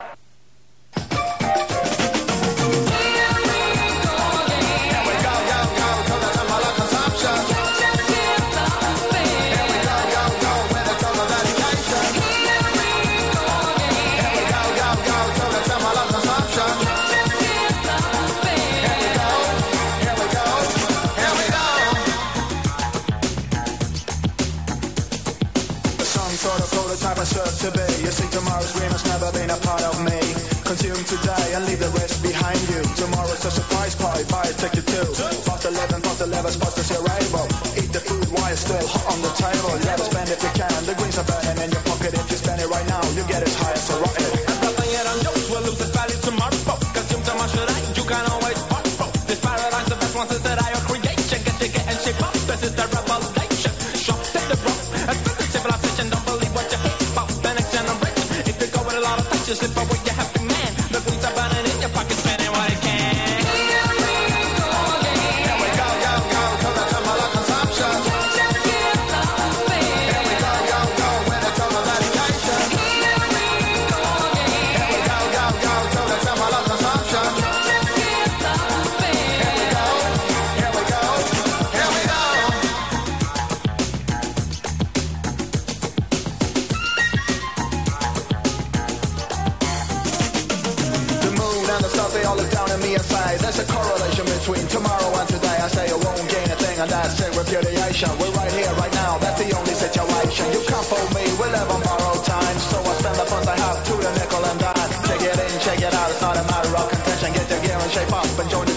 To be. You see tomorrow's dream has never been a part of me. Consume today and leave the rest behind you. Tomorrow's a surprise party, buy a ticket too. Past 11, supposed to see a rainbow. Eat the food while it's still hot on the table. You gotta spend if you can. The greens are burning in your pocket. If you spend it right now, you get as high as a rocket. And nothing yet on jokes will lose its value tomorrow. Consume too much today, you can always borrow. This paradise, the best ones is that I creation. Get you get and shape up. This is the revelation. Shop, take the rope. And the civilization, don't believe what you hear. Just live away your happy man. The greens are burning in your pocket, spending what it can. Here we go, to the temple of consumption. Here we go, with the temple of dedication. Here we go, to the temple of consumption. Here we go. They all look down at me and say there's a correlation between tomorrow and today. I say you won't gain a thing, and that's it, repudiation. We're right here, right now, that's the only situation. You can't fool me, we live on borrowed time. So I spend the funds I have to the nickel and dime. Check it in, check it out, it's not a matter of contention. Get your gear and shape up and join the